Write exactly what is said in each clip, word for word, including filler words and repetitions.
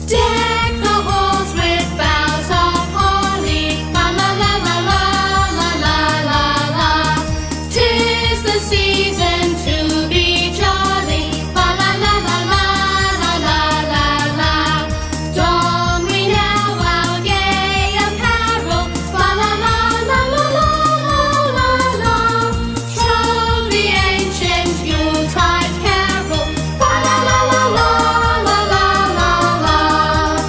Deck the halls with boughs of holly. La la la la la la la la la. 'Tis the season to be jolly. La la la la la la la la la. Don we now our gay apparel. La la la la la la la la. Troll the ancient Yuletide carol. La la la la la la la la la.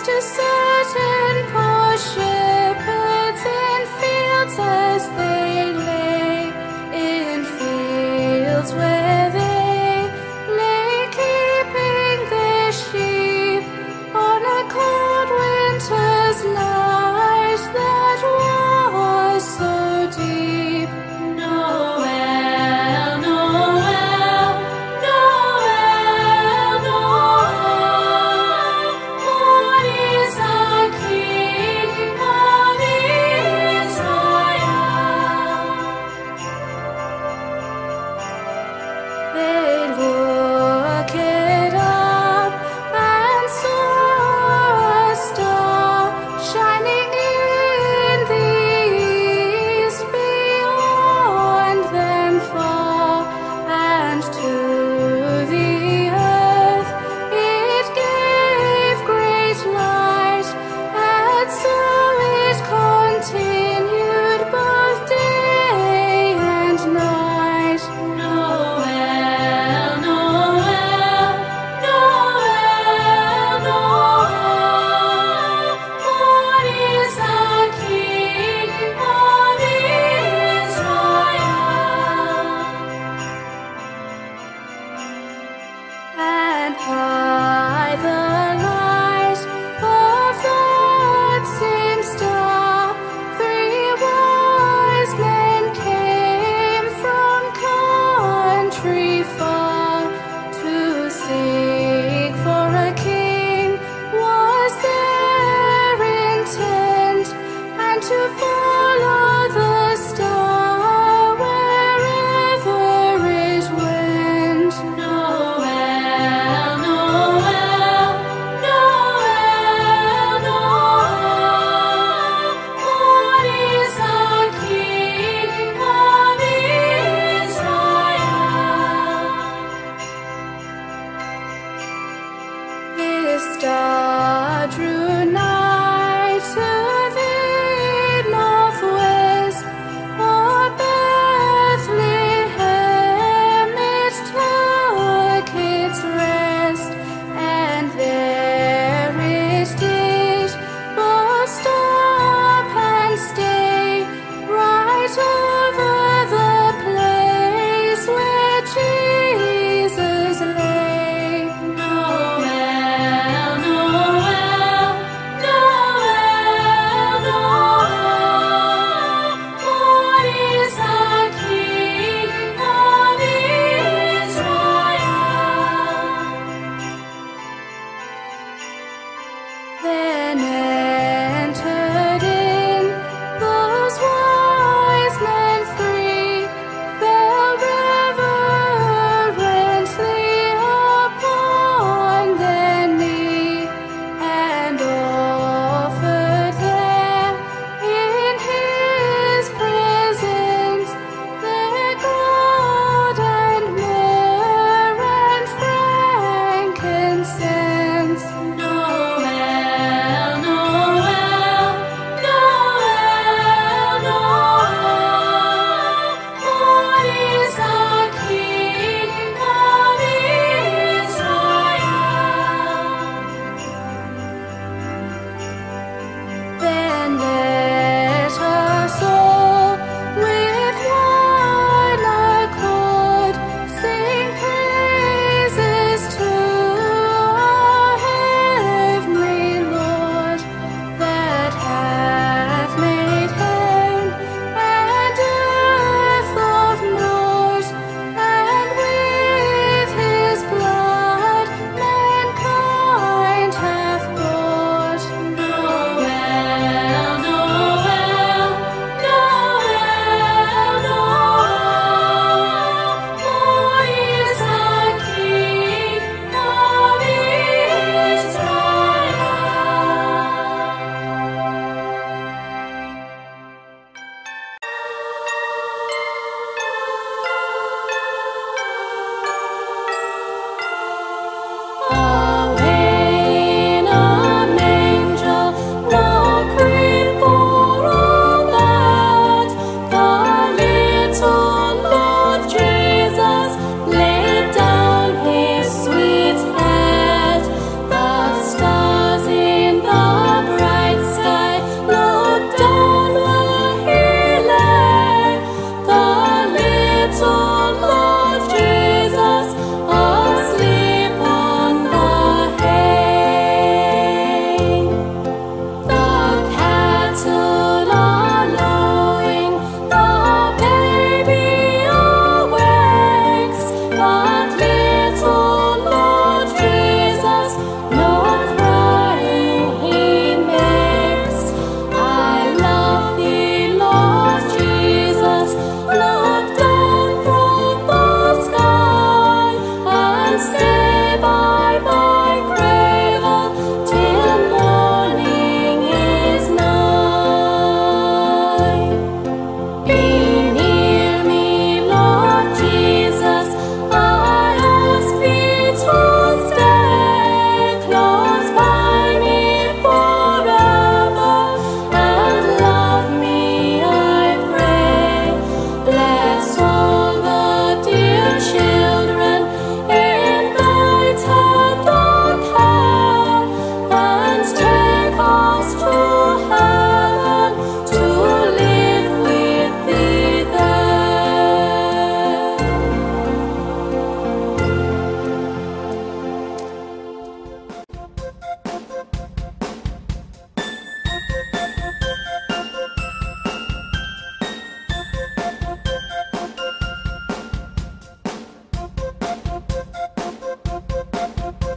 Just a certain poor shepherds in fields as they lay, in fields where they lay keeping their sheep on a cold winter's night that was so deep. Noel, Noel, Noel, Noel, born is our King of Israel. They looked up and saw a star shining in the east beyond them far, and to the earth it gave great light, and so it continued both day and night. Noel, Noel, Noel, Noel, born is our King of Israel. And by the light of that same star, three wise men came from country far. To seek for a king was their intent, and to follow the star wherever it went. Noel, Noel, Noel, Noel, born is our King of Israel. His star drew nigh to the northwest, o'er Bethlehem it took its rest, and there it did both stop and stay, right over the place where Jesus lay. Noel, Noel,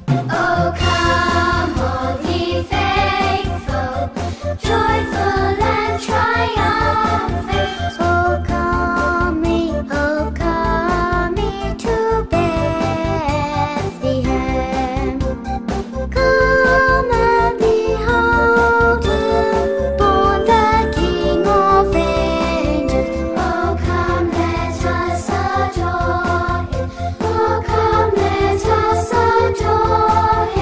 Oh, come, all ye faithful, joyful and triumphant. Oh, come ye, oh, come ye to Bethlehem. Come and behold him, born the King of angels. Oh, come, let us adore him. Oh, come, let us adore him.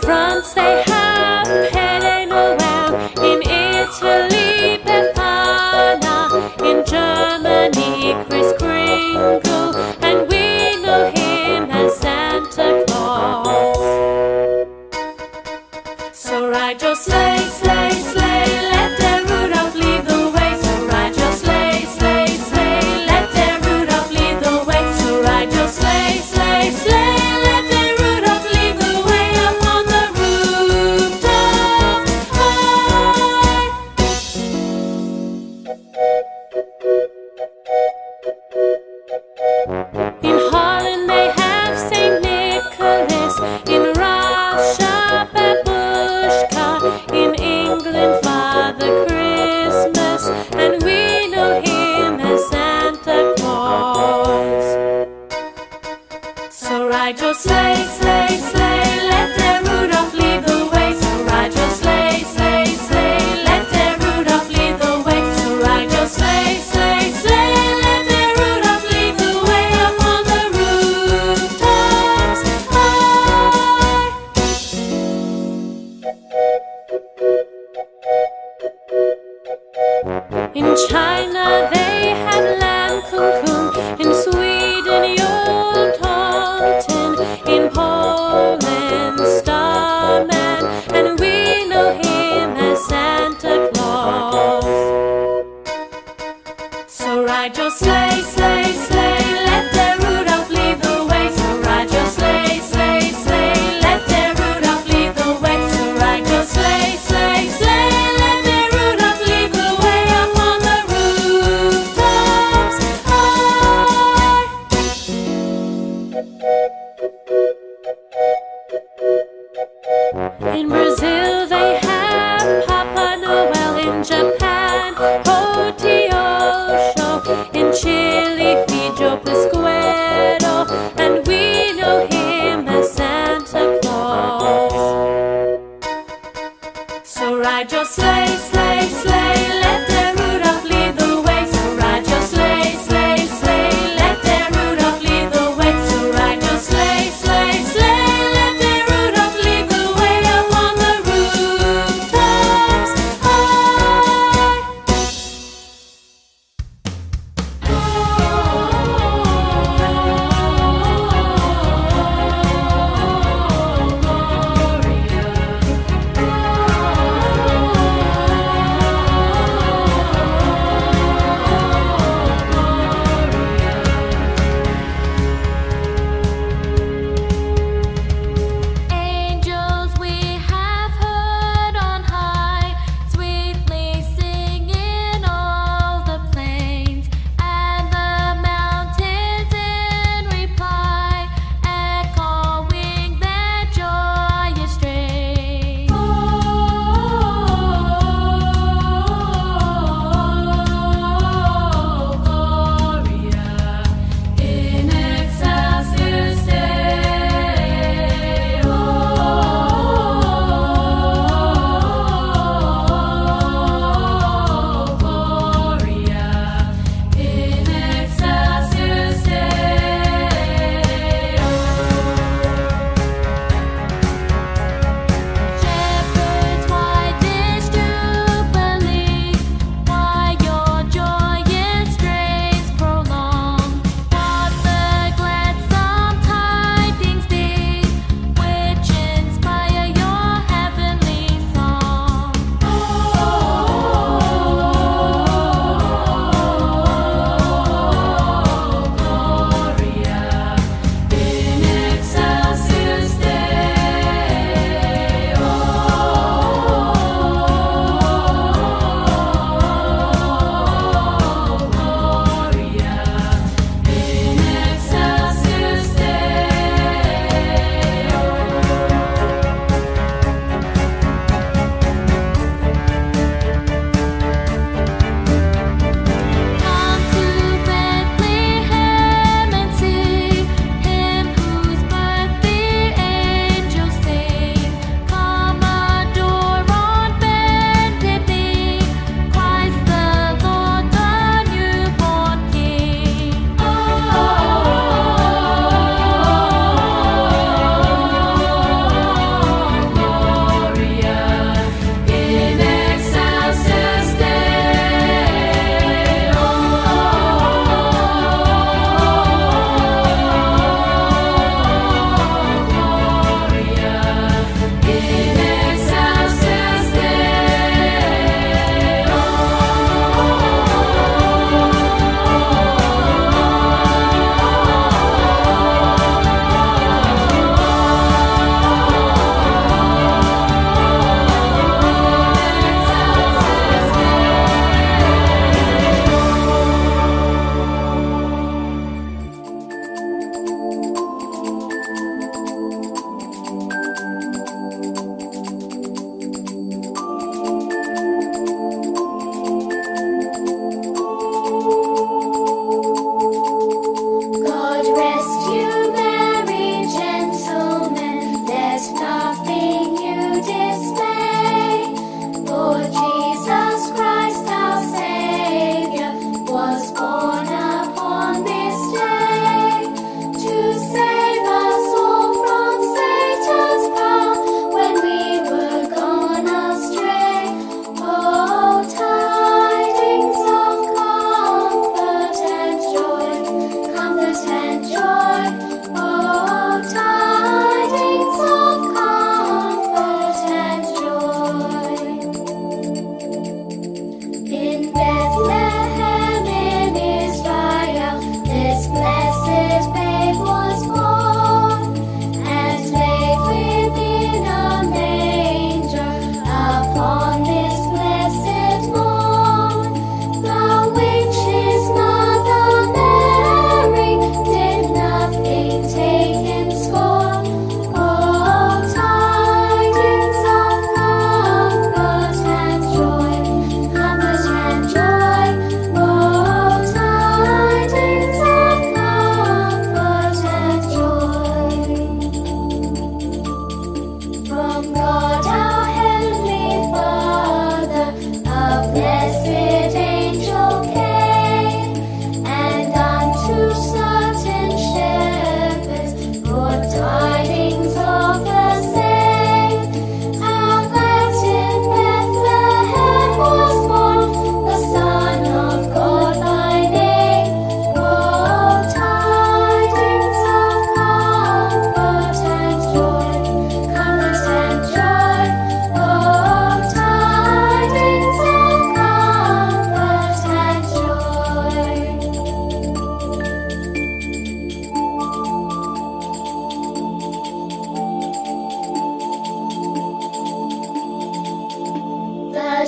France they have Pere Noel, in Italy Befana, in Germany Kris Kringle, and we know him as Santa Claus. So ride your sleigh, sleigh, sleigh, let the Rudolph lead the way. So ride your sleigh, sleigh, sleigh, let the Rudolph lead the way. So ride your sleigh, sleigh, sleigh, let the Rudolph lead the way upon the rooftops high. In Holland they have Saint Nicholas, in Russia Babushka, in England Father Christmas, and we know him as Santa Claus. So ride your sleigh, sleigh, sleigh, let the Rudolph lead the way. So ride your sleigh, sleigh, sleigh, let the Rudolph lead the way. So ride your sleigh, sleigh, sleigh, let the Rudolph lead the way upon the rooftops high. In China they have Lamb Kung Kung, in Sweden Yule Tomten, in Poland Starman, and we know him as Santa Claus. So ride your sleigh, sleigh, sleigh, let the Rudolph lead the way. So ride your sleigh, sleigh, sleigh, let the Rudolph lead the way. So ride your sleigh, sleigh, sleigh, let the Rudolph lead the way upon the rooftops high. In Brazil they have Papa Noel, in Japan Hotiocho, in Chile Fijo Pascuero, and we know him as Santa Claus. So ride your sleigh, sleigh, sleigh, let the Rudolph lead the way. So ride your sleigh, sleigh, sleigh, let the Rudolph lead the way. So ride your sleigh, sleigh, sleigh, let the Rudolph lead the way upon the rooftops high.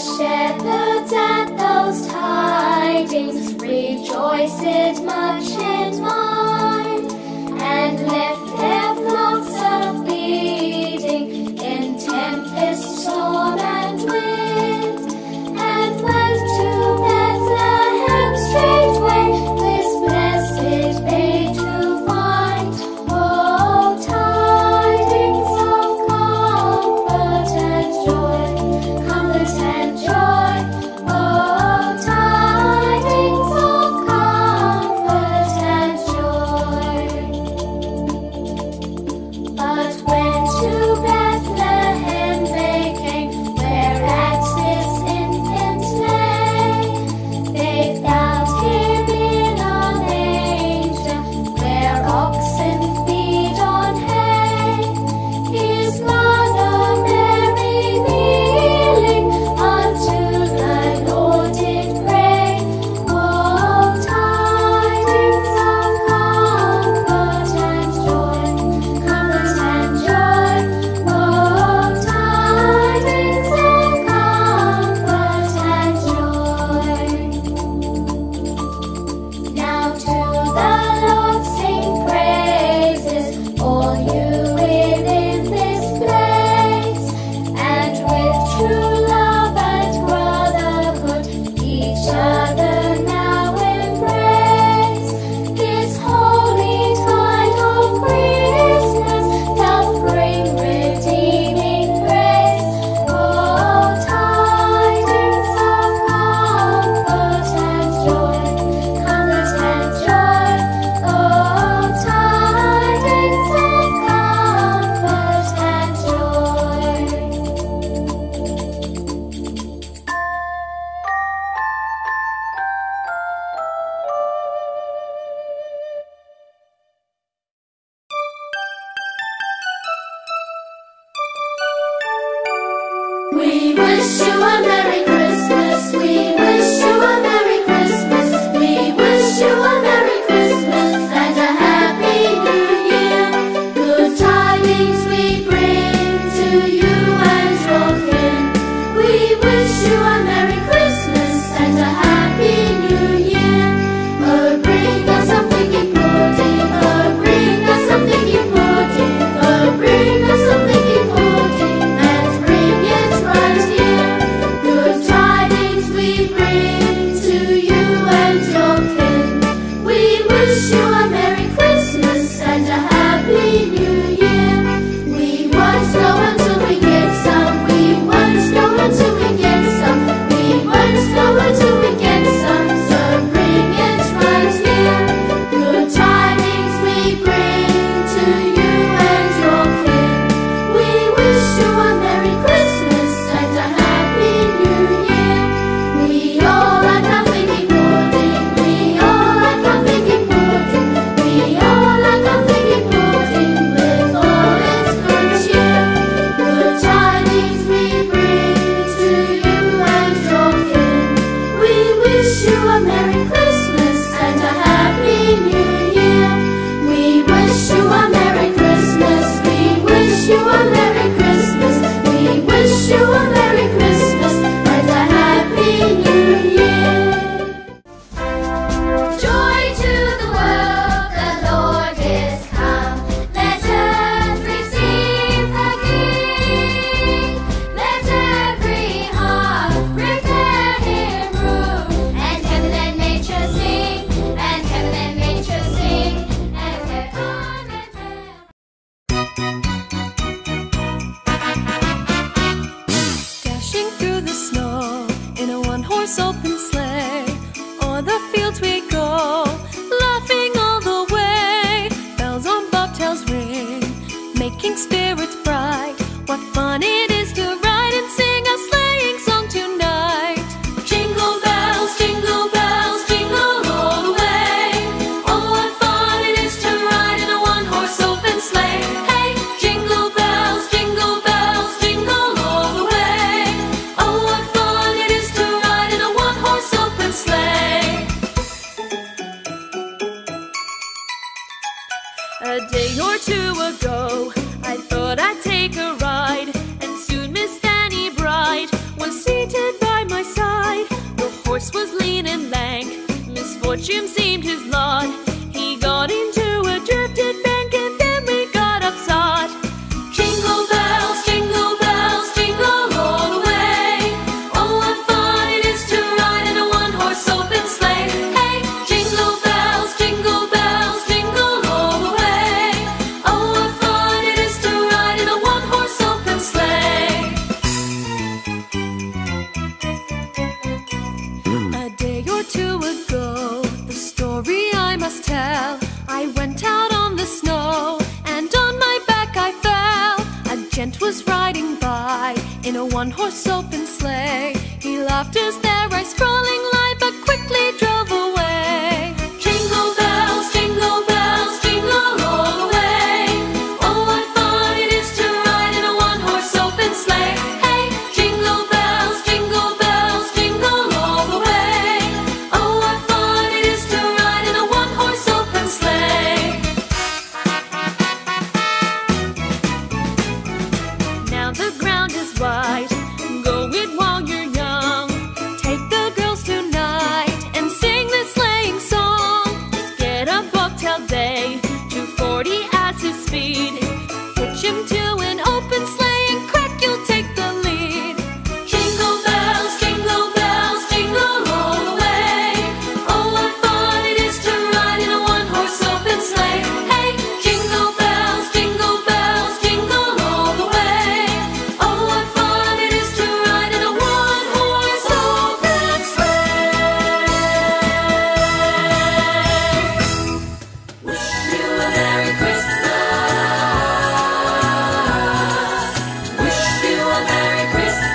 shepherds at those tidings rejoiced much in mind, and left their flocks a feeding in tempest, storm, and wind, and went to Bethlehem straightway, this blessed babe to find. Oh, tidings of comfort and joy, comfort and joy. Oh, tidings of comfort and joy. But when to Bethlehem they came, whereat this infant lay, they found him in a manger, where oxen feed on hay. His mother Mary kneeling unto the Lord did pray. Oh, tidings of comfort and joy, comfort and joy. Oh, tidings of comfort and joy. Now to the Lord sing praises, all you within this place, and with true love and brotherhood each other now embrace. This holy tide of Christmas doth bring redeeming grace. Oh, tidings of comfort and joy, comfort and joy. Oh, tidings of comfort and joy. We wish you a Merry Christmas. We wish you a Merry Christmas. We wish you a Merry Christmas and a Happy New Year. Good tidings we bring to you and your kin. We wish you a Merry Christmas and a Happy New Year. Oh, bring us some figgy pudding. Oh, bring us some figgy pudding. Oh, bring us some figgy pudding and bring it right here. Good tell. I went out on the snow, and on my back I fell. A gent was riding by in a one-horse open sleigh. He laughed as their eyes sprawling light, but quickly drove away. Jingle bells, jingle bells, jingle all the way. Oh, what fun it is to ride in a one-horse open sleigh. Hey, jingle bells, jingle bells, jingle all the way. Oh, what fun it is to ride in a one-horse open sleigh. Now the ground is wide, go it while you're young. Take the girls tonight and sing this sleighing song. Just get a bobtail bay, two forty at his speed. Hitch him to an open sleigh and crack, you'll take the lead. Jingle bells, jingle bells, jingle all the way. Oh, what fun it is to ride in a one-horse open sleigh. Hey, jingle bells, jingle bells, jingle all the way. Oh, what fun it is to ride in a one-horse open sleigh. Wish you a Merry Christmas. Wish you a Merry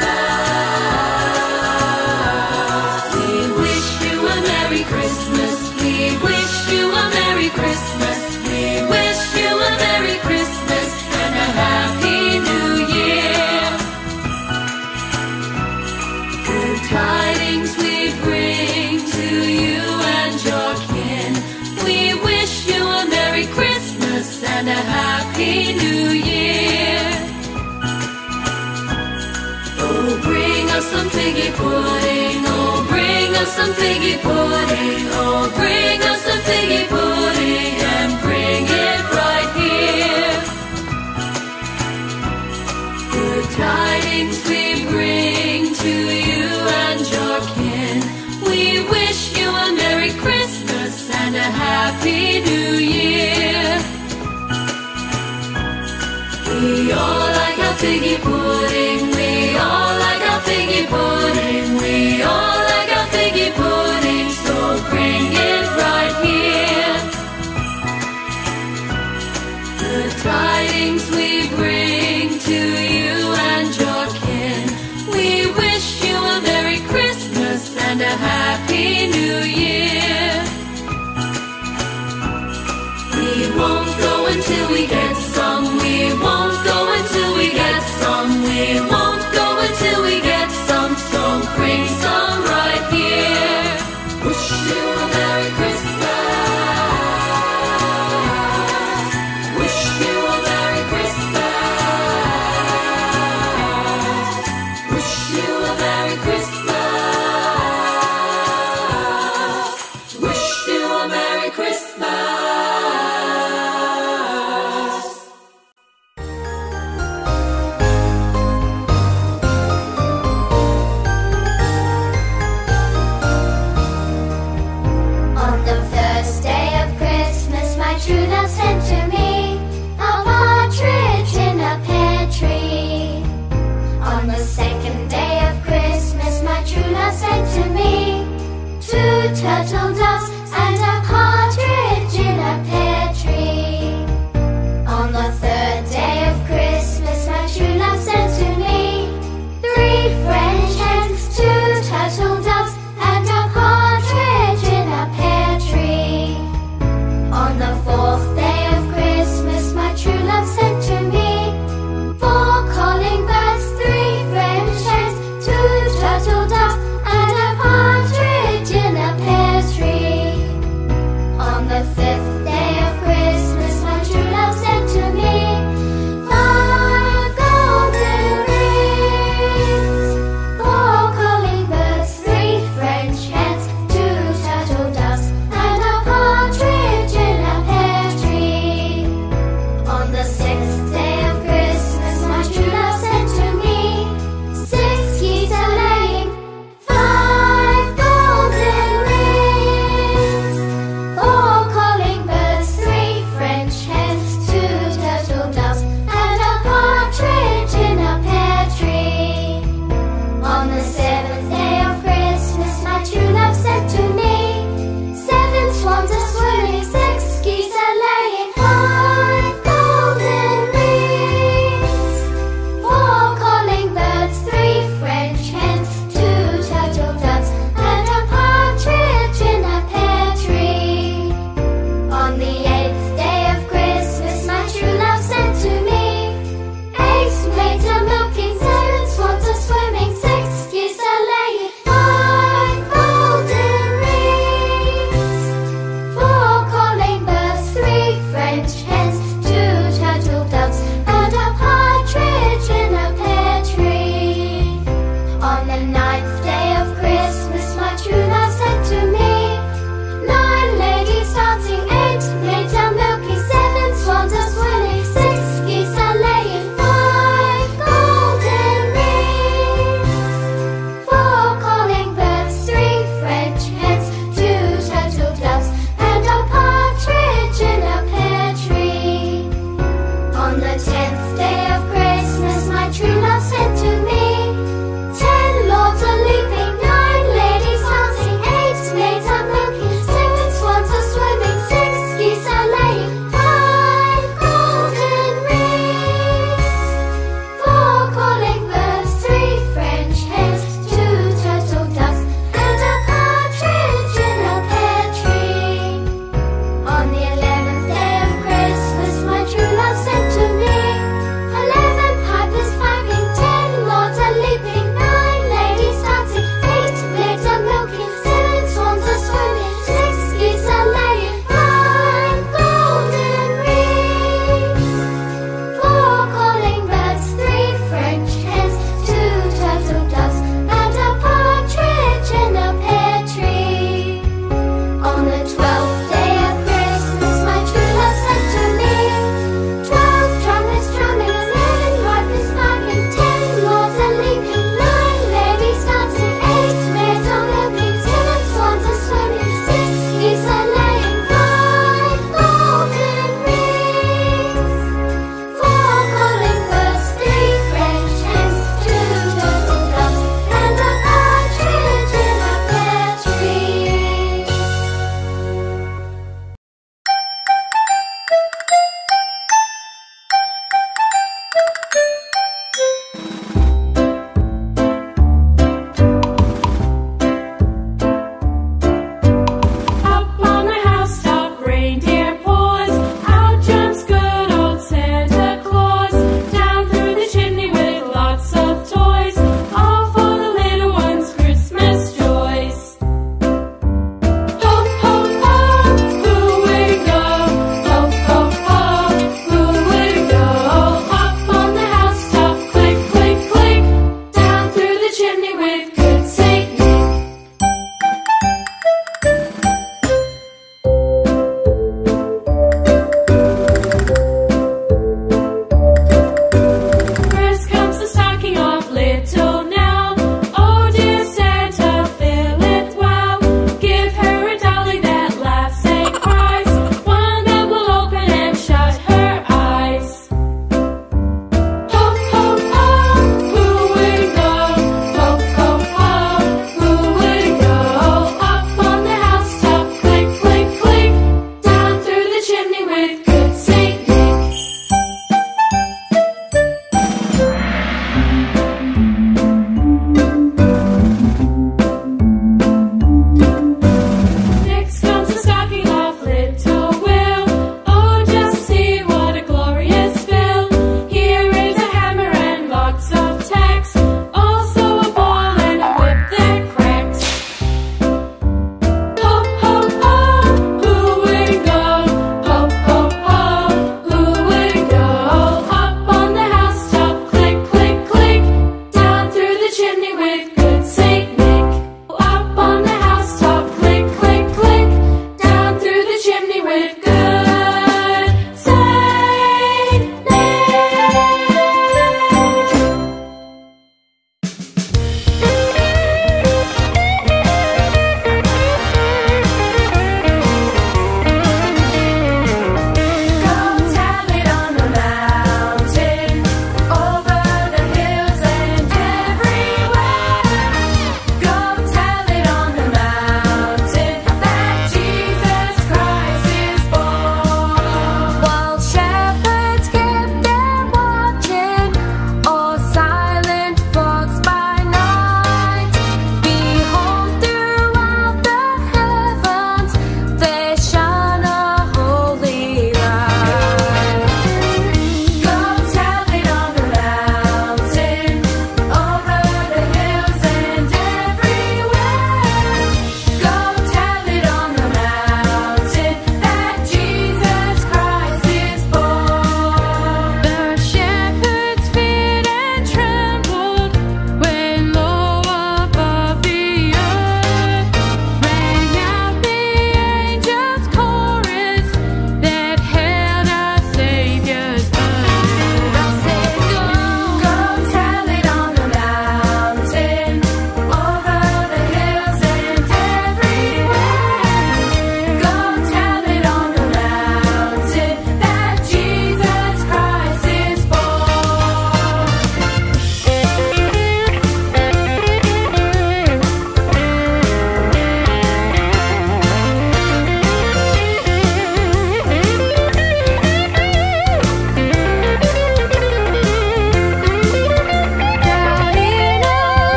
Christmas. We wish you a Merry Christmas. We wish you a Merry Christmas. We wish you a Merry Christmas and a Happy New Year. Good tidings we bring to you and your kin. We wish you a Merry Christmas and a Happy New Year. Oh, bring us some figgy pudding. Oh, bring us some figgy pudding. Oh, bring us some figgy pudding and bring it right here. Good tidings we bring to you and your kin. We wish you a Merry Christmas and a Happy New Year. We all like our figgy pudding. We all like our figgy pudding. We all like our figgy pudding. So bring it right here. Good tidings we bring to you and your kin. We wish you a Merry Christmas and a Happy New Year. We won't go until we get some. We won't go until we get some. We won't go until we get some. So bring some right here. Wish you a Merry Christmas. Wish you a Merry Christmas. Wish you a Merry Christmas. Wish you a Merry Christmas. On the first day of Christmas, my true love sent to me a partridge in a pear tree. On the second day of Christmas, my true love sent to me two turtle doves and a partridge in a pear tree. On the third day of Christmas, my true love sent to me three French hens, two turtle doves, and a partridge in a pear tree. On the fourth day of Christmas, my true love sent to me four calling birds, three French hens, two turtle doves, and a partridge in a pear tree. On the fifth day of Christmas, my true love sent to me five golden rings,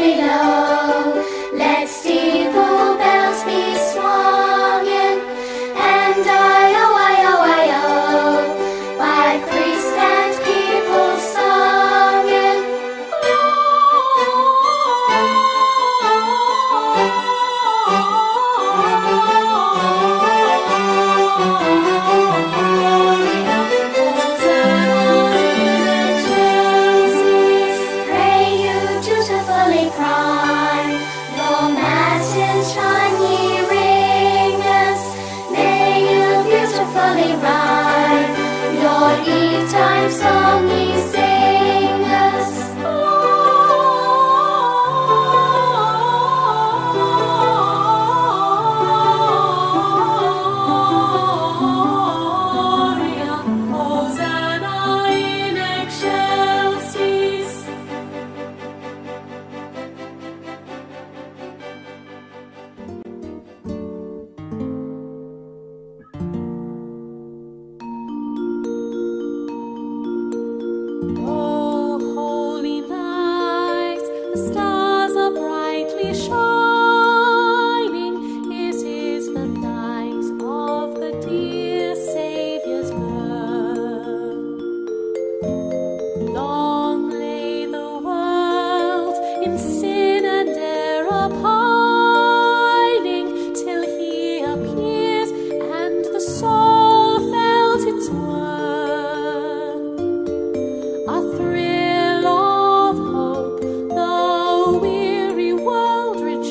below. Let steeple bells be swunging, and I-oh, I-oh, I-oh, by priest and people sunging. Pray you dutifully prime your matins, shine ye ringers. May you beautifully rhyme your eve time song, ye singers. Gloria, Hosanna in excelsis. Oh, holy night, the stars are brightly shining. It is the night of the dear Saviour's birth. Long lay the world in sin and error pining, till he appeared and the soul felt its worth. A thrill of hope, the weary world rejoiced.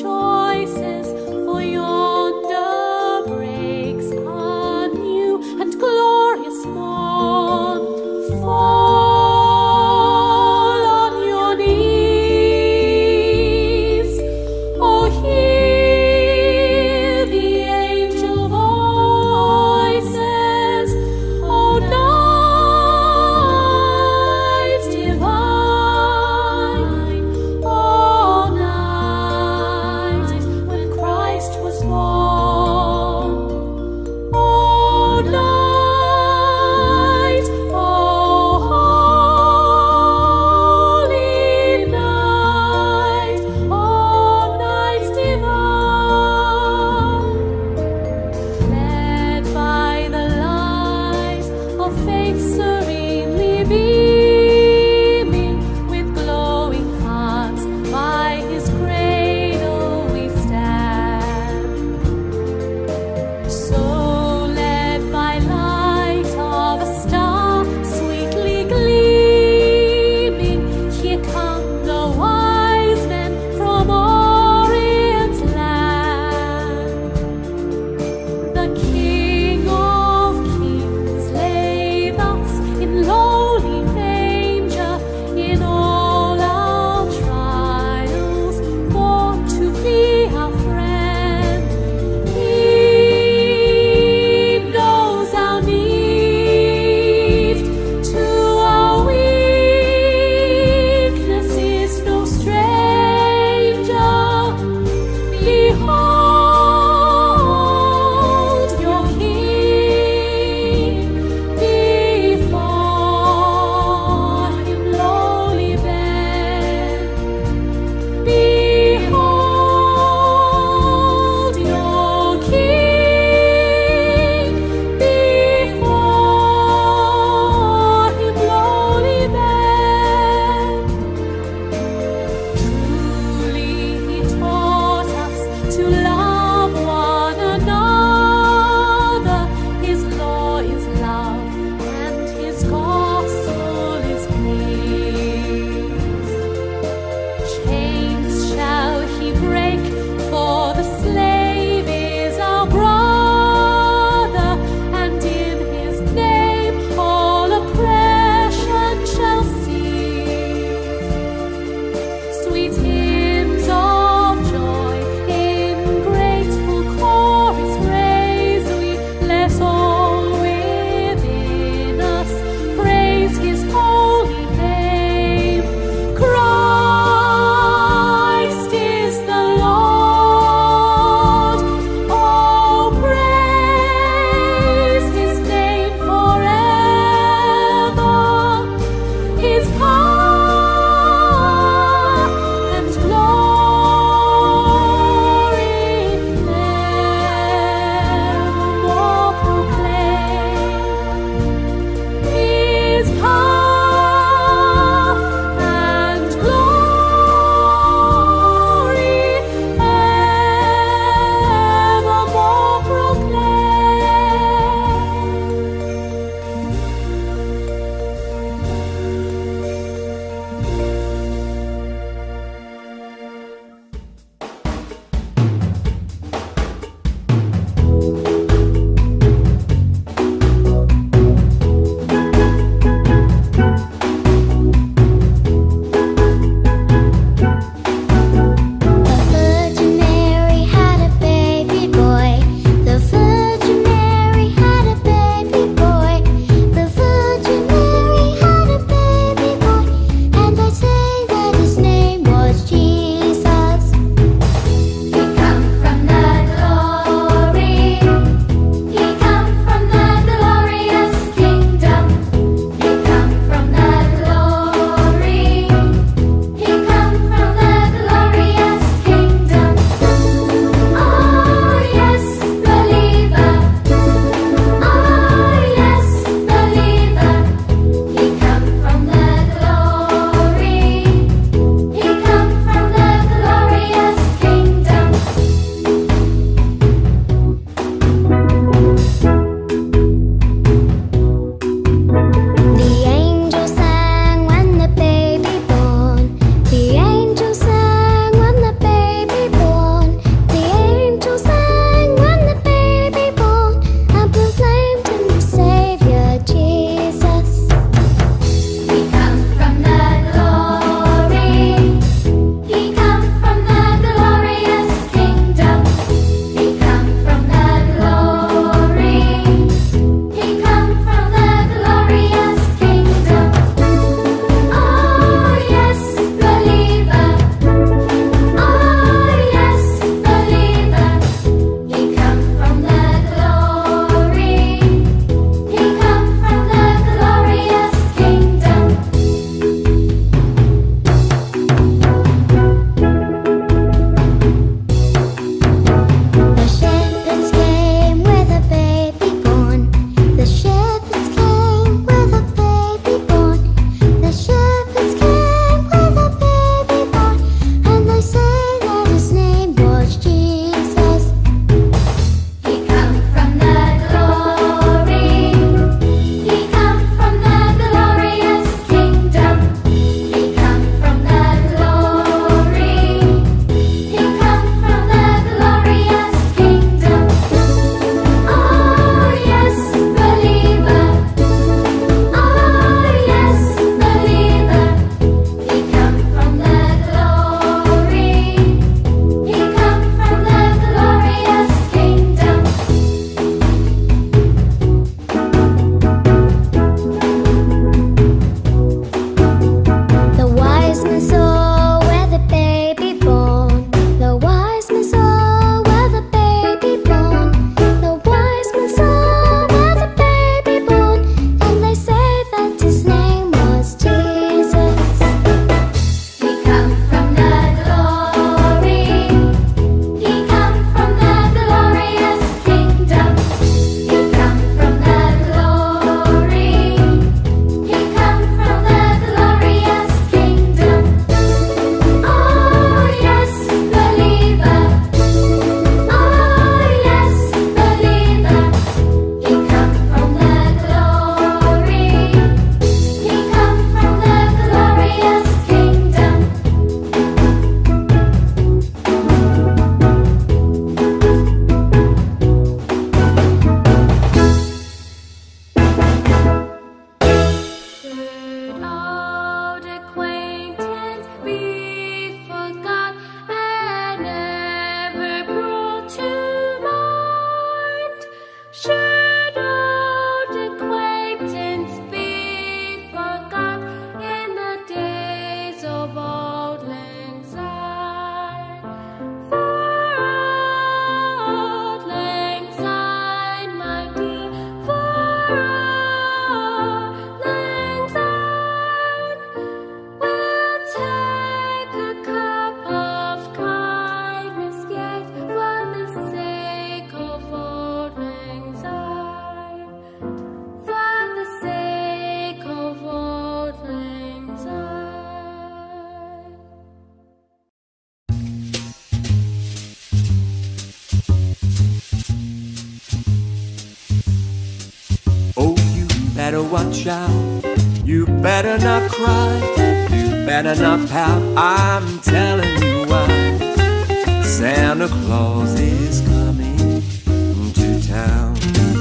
better watch out. You better not cry. You better not pout. I'm telling you why. Santa Claus is coming to town.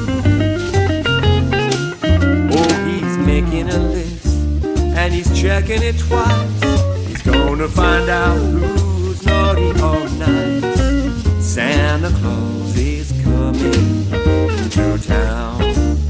Oh, he's making a list and he's checking it twice. He's gonna find out who's naughty or nice. Santa Claus is coming to town.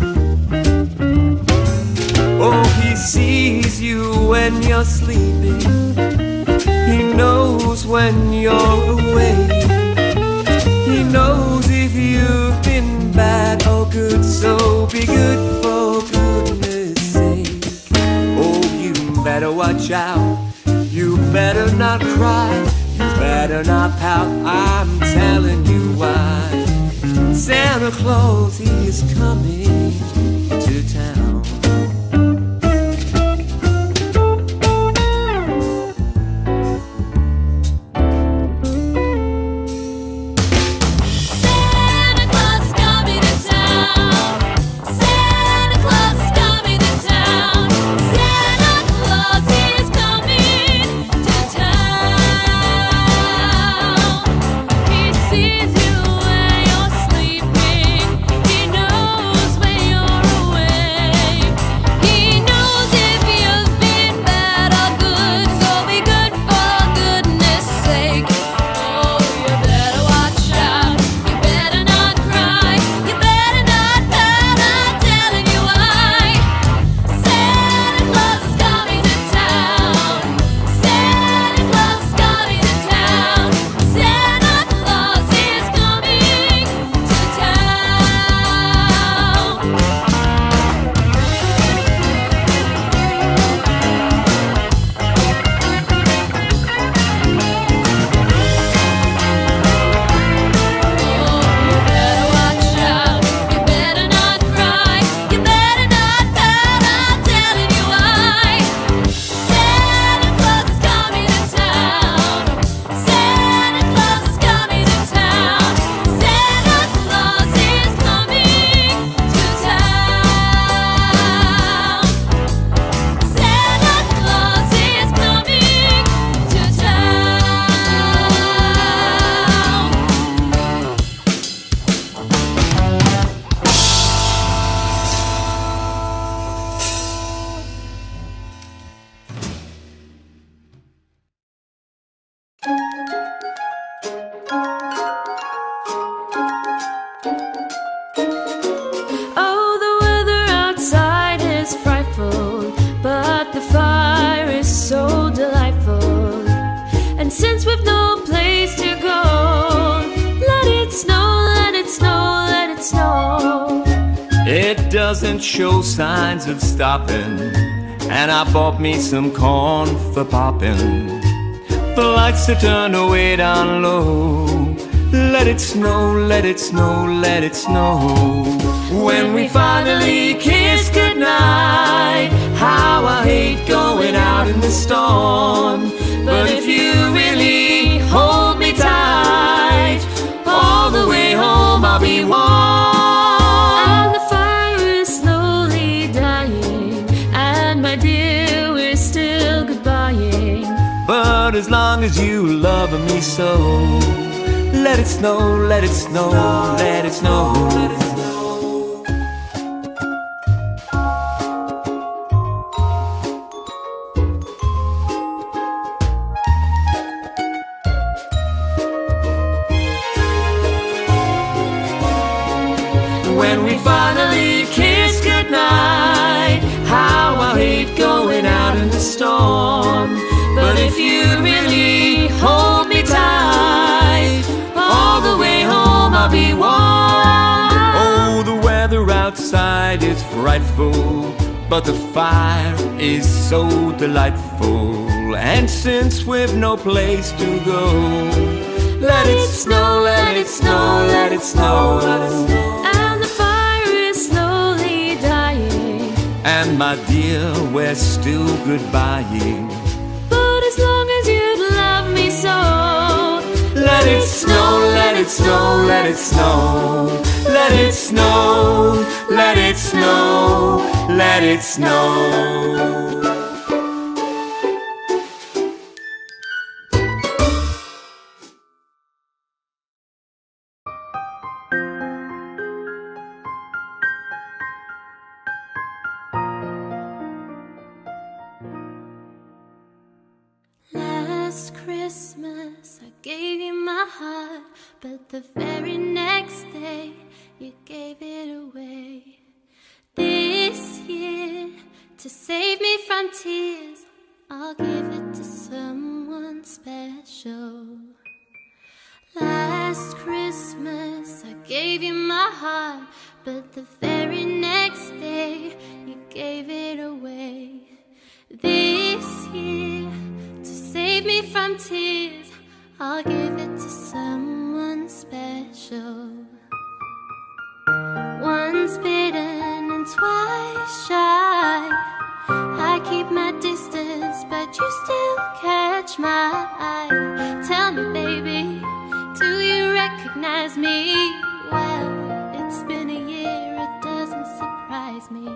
Oh, he sees you when you're sleeping. He knows when you're awake. He knows if you've been bad or good. So be good for goodness sake. Oh, you better watch out. You better not cry. You better not pout. I'm telling you why. Santa Claus, he is coming to town. Doesn't show signs of stopping, and I bought me some corn for popping. The lights are turned way down low. Let it snow, let it snow, let it snow. When we finally kiss goodnight, how I hate going out in the storm. But if you really hold me tight, all the way home I'll be warm. But as long as you love me so, let it snow, let it snow, let it snow, let it snow. When we finally kiss goodnight, how I hate going out in the storm. But if you really hold me tight, all the way home I'll be warm. Oh, the weather outside is frightful, but the fire is so delightful. And since we've no place to go, let it snow, let it snow, let it snow, let it snow. And the fire is slowly dying, and my dear, we're still goodbying. as long as you'd love me so. Let it snow, let it snow, let it snow. Let it snow, let it snow. let it snow. Last Christmas I gave you my heart, but the very next day you gave it away. This year, to save me from tears, I'll give it to someone special. Last Christmas I gave you my heart, but the very next day you gave it away. This year, to save me from tears, I'll give it to someone special. Once bitten and twice shy, I keep my distance, but you still catch my eye. Tell me, baby, do you recognize me? Well, it's been a year, it doesn't surprise me.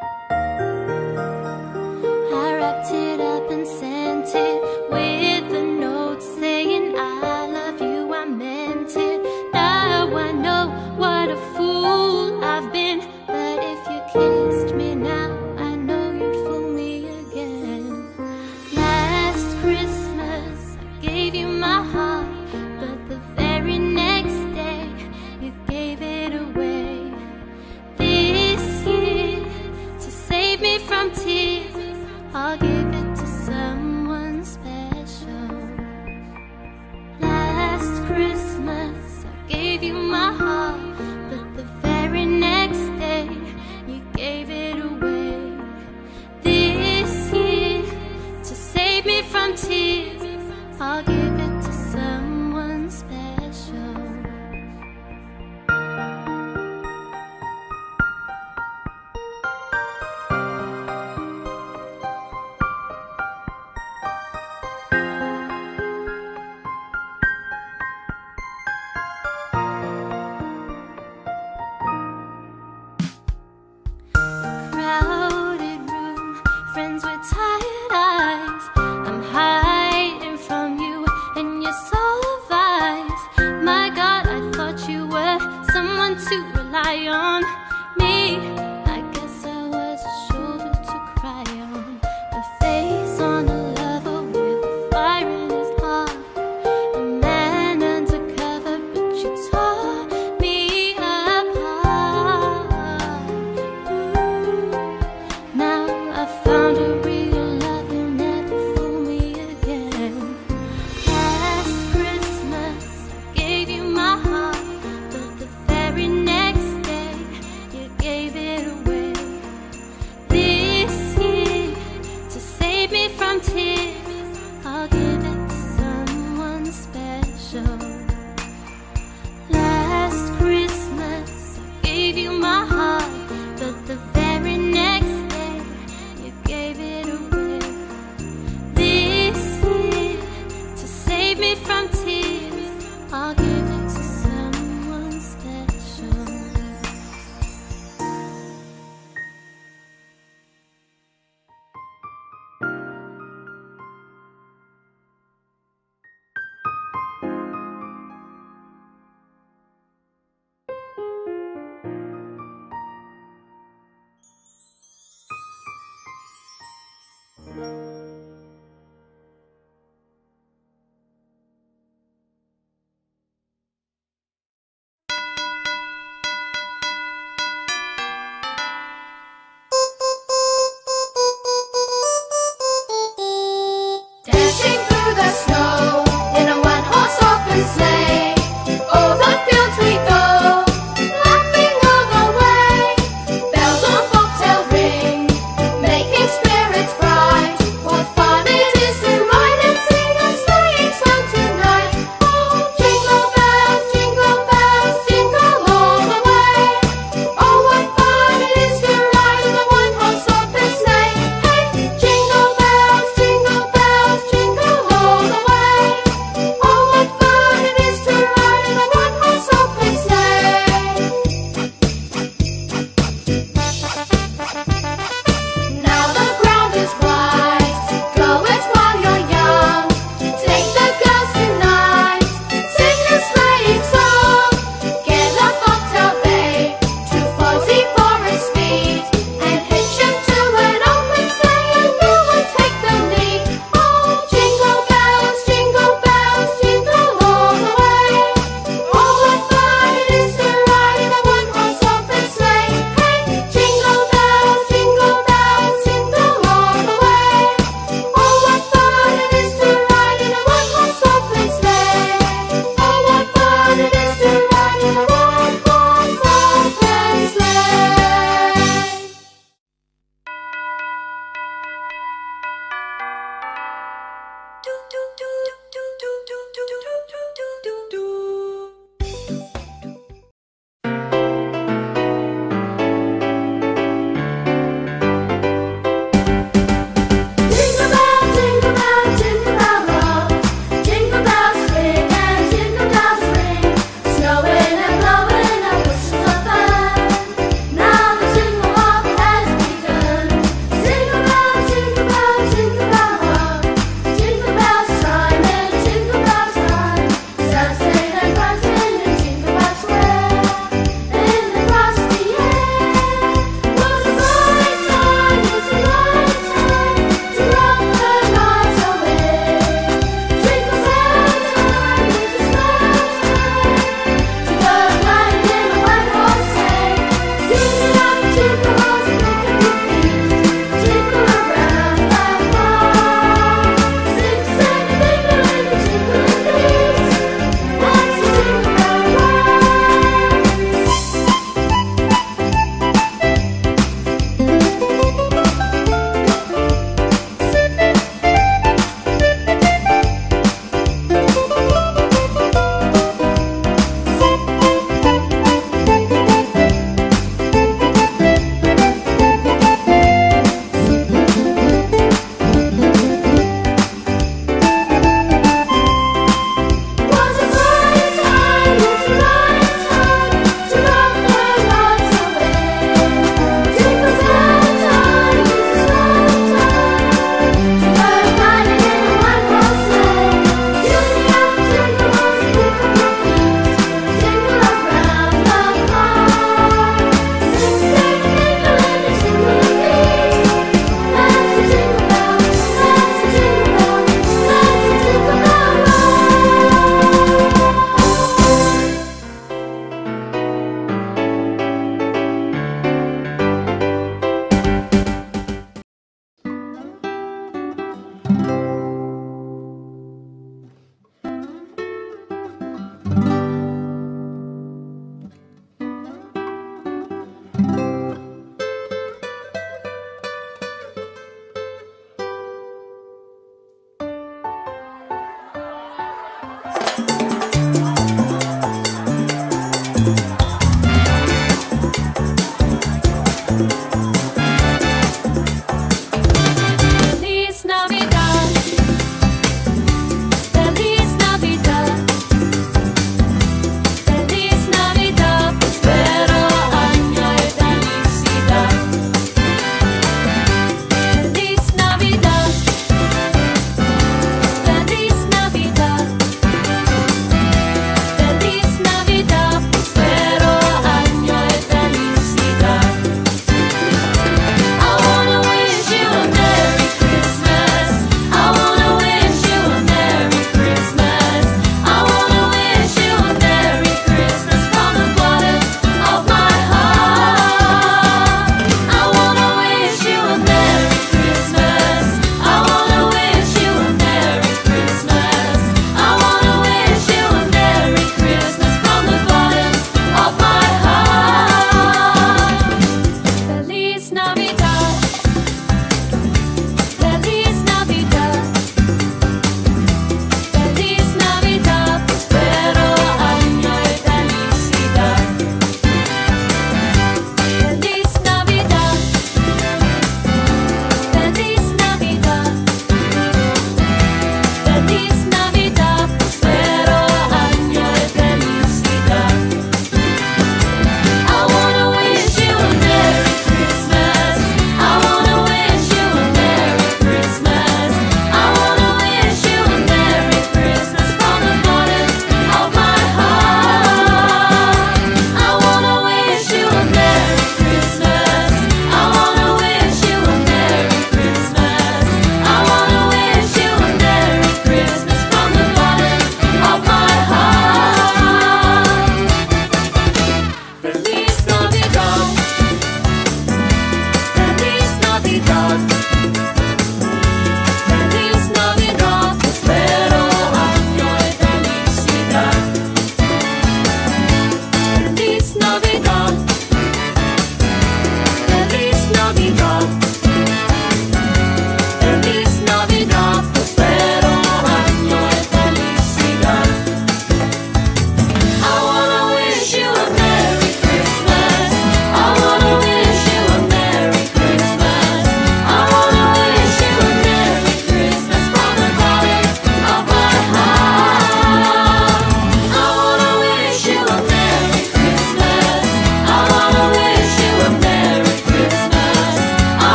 I wrapped it up and sent it with a note saying I love you, I meant it. Now I know what a fool I've been, but if you kissed me now, I know you'd fool me again. Last Christmas I gave you my heart, but the very next day you gave it away. This year, to save me from tears, I'll give it to someone special. Last Christmas I gave you my heart, but the very next day you gave it away. This year, to save me from tears, I'll give it to someone special. Crowded room, friends with tired eyes. I'm hiding from you and your soul of eyes. My God, I thought you were someone to rely on. Me, I guess I was a shoulder to cry on, a face on a lover with a fire in his heart, a man undercover, but you tore me apart. Ooh, now I found a real love, you'll never fool me again. Last Christmas I gave you my heart, but the very next day you gave it away. This year, to save me from tears, I'll give it to someone special. Last Christmas I gave you my heart, but the very next day you gave it away. This year, to save me from tears, I'll give it to someone special.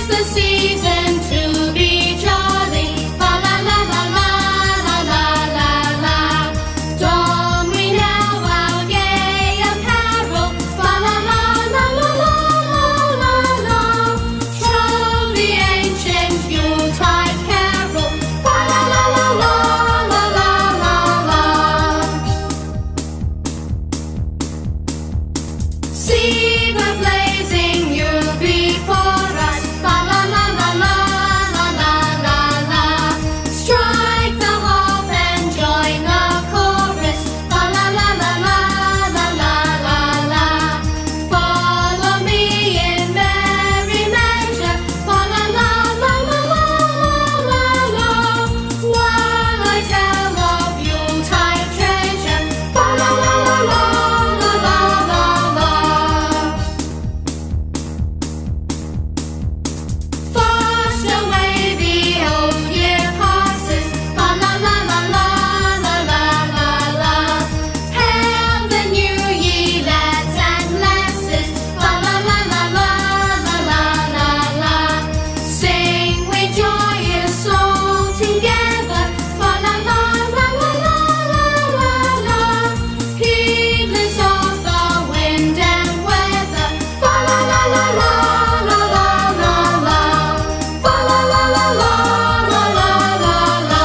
the season to be jolly. La la la la la la la la la. Don we now our gay apparel. La la la la la la la la. Troll the ancient Yuletide carol. La la la la la la la la la. See the blazing Yule before us. La la la la la la la la la. Strike the harp and join the chorus. La la la la la la la la la. Follow me in merry measure. La la la la la la la la. While I tell of Yuletide treasure. La la la la la la la la la. Fast away the old year passes. La la la la la la la la la. Hail the new year, lads and lasses. La la la la la la la la la. Sing with joyous all together. La la la la la la la la la. Heedless of the wind and weather. La la la la la la la la la. La la la la la la la la la.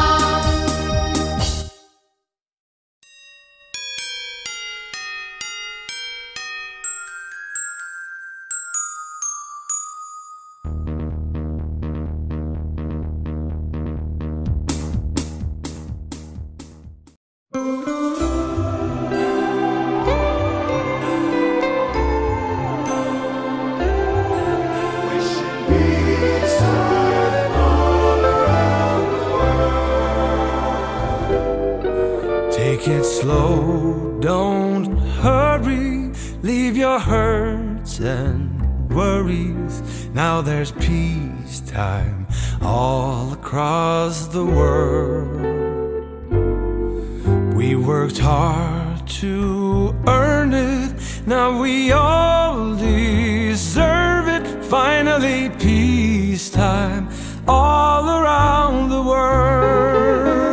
Take it slow, don't hurry. Leave your hurts and worries. Now there's peacetime all across the world. We worked hard to earn it. Now we all deserve it. Finally peacetime all around the world.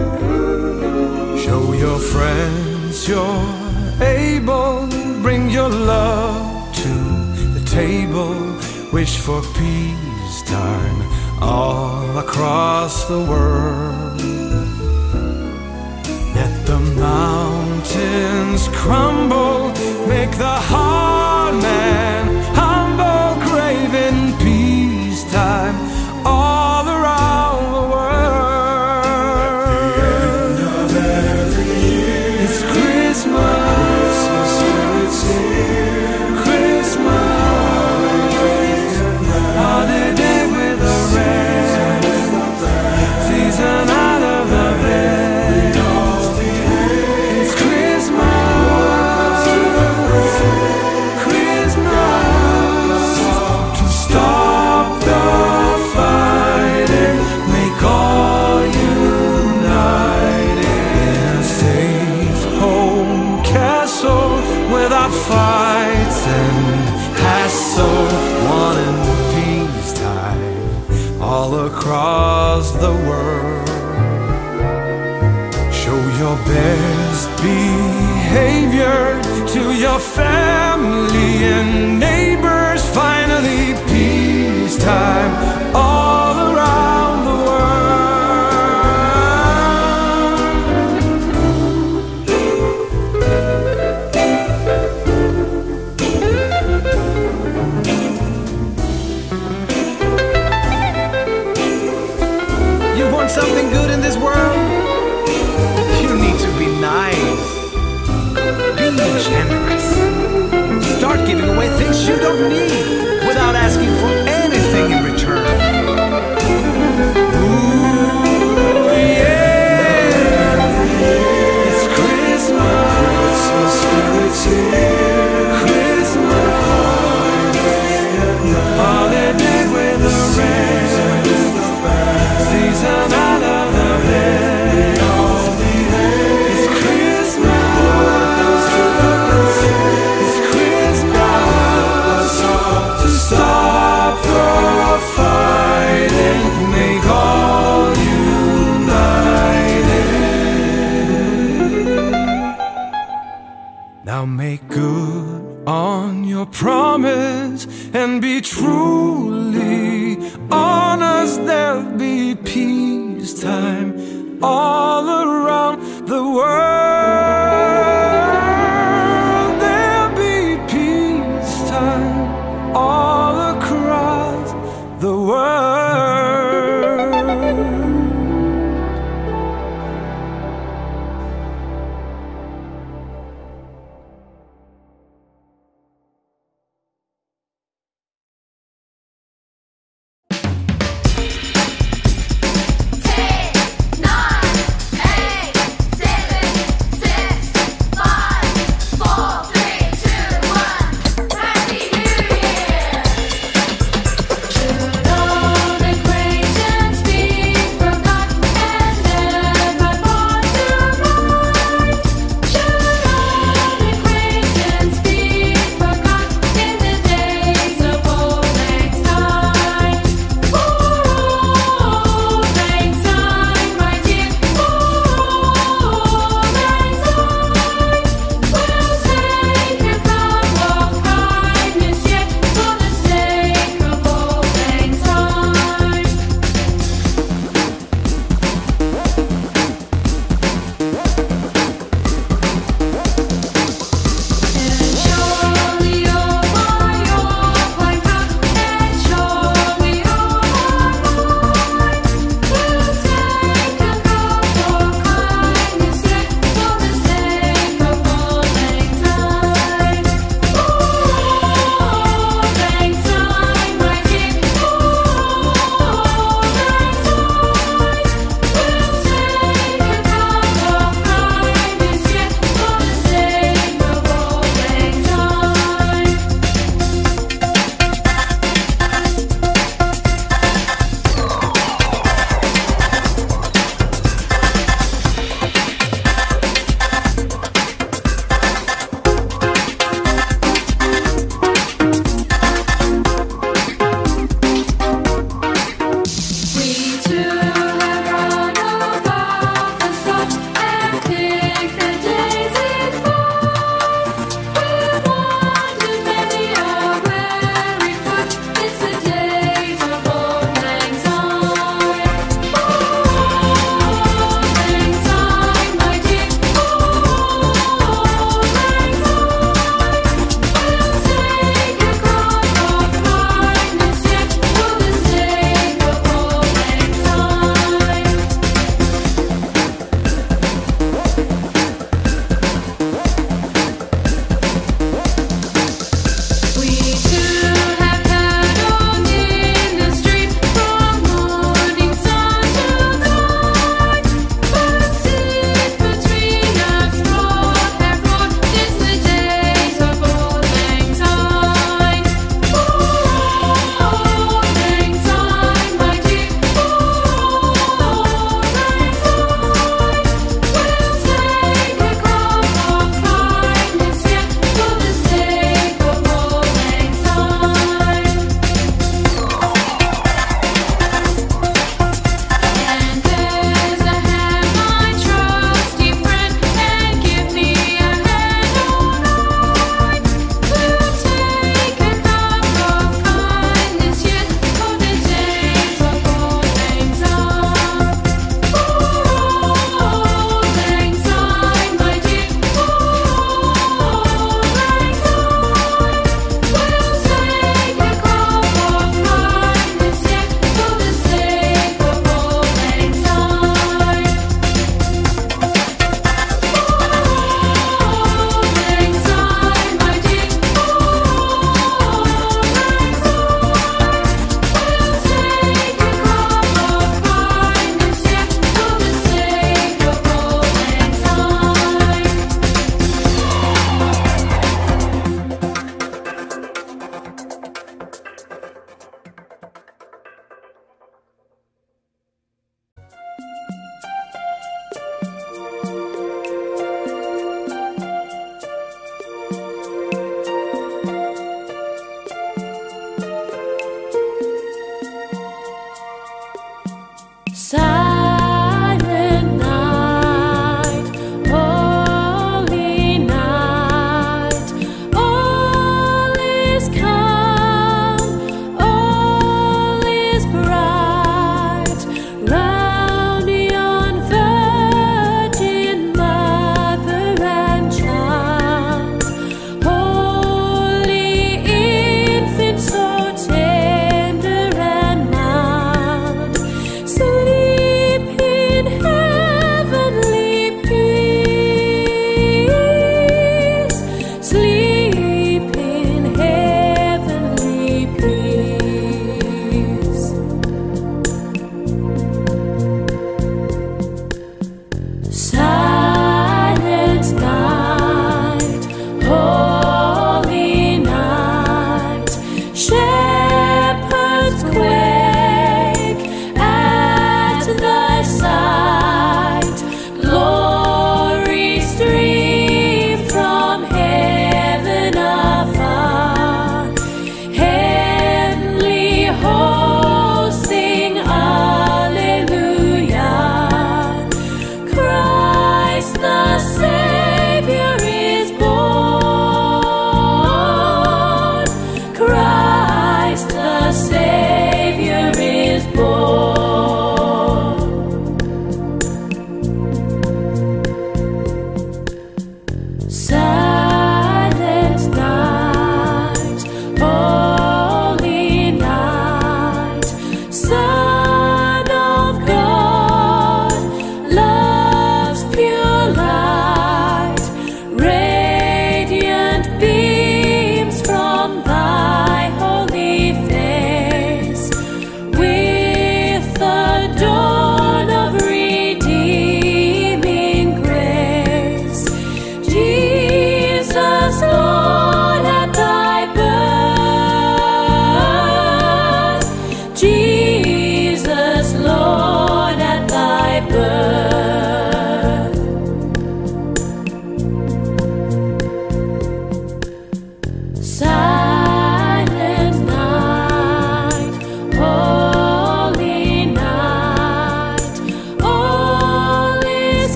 Show your friends you're able. Bring your love to the table. Wish for peacetime all across the world. Let the mountains crumble. Make the hard man humble. Craving peacetime all around the world. It's Christmas, Christmas, holiday with a rest, season out of the bed. It's Christmas, Christmas, to stop the fighting, make all united in a safe home castle without fights and hassle. One in peacetime all across the world. Show your best behavior to your family and neighbors. Finally peacetime all around the world. You want something good in this world? You need to be nice. Be generous. Start giving away things you don't need without asking for anything in return. Ooh, yeah. It's Christmas. It's Christmas. Holiday with a rest. Season out of the bed. It's Christmas. It's Christmas. To truly on us there'll be peacetime all around.